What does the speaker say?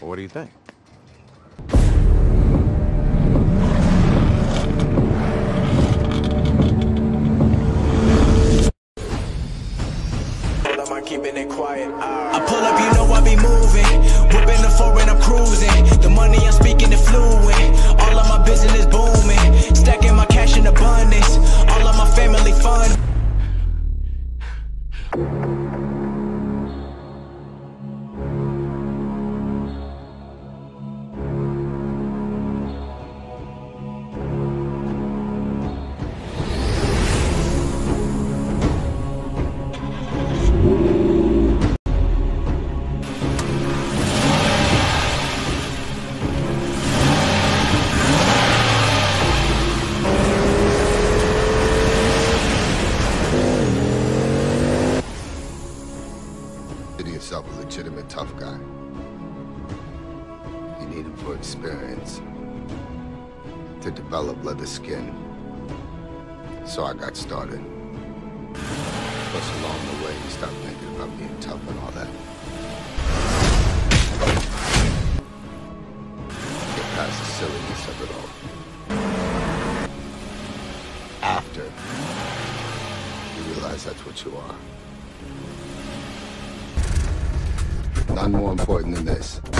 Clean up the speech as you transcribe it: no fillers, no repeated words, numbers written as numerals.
Well, what do you think? Keeping it quiet. I pull up, you know I be moving. Whipping the foreign, I'm cruising. The money I'm speaking is fluent. All of my business booming. Stacking my cash in abundance. All of my family fun. Consider yourself a legitimate tough guy. You need it for experience, to develop leather skin. So I got started. Plus, along the way, you start thinking about being tough and all that. Get past the silliness of it all. After, you realize that's what you are. None more important than this.